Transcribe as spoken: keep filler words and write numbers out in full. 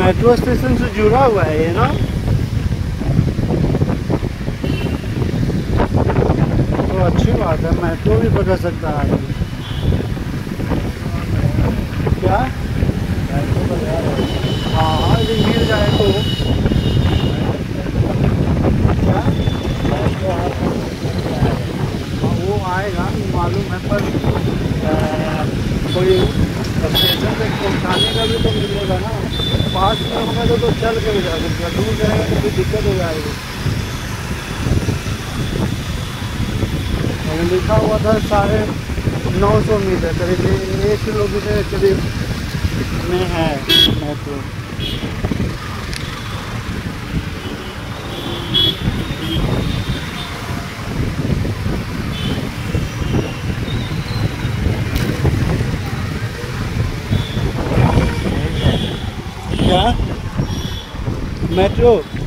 Metro station से जुड़ा हुआ है ये ना। तो अच्छी बात है, मेट्रो भी पकड़ सकता है आदमी। क्या? हाँ यदि मिल जाए तो। क्या? हाँ वो आएगा मालूम है, पर कोई स्टेशन तक पहुँचाने का भी तो मिलेगा ना। पास में होगा तो, तो चल कर जा सकता, दूर जाएगा तो फिर दिक्कत हो जाएगी। और लिखा हुआ था साढ़े नौ सौ मीटर, करीब एक किलोमीटर करीब में है मेट्रो। क्या? मेट्रो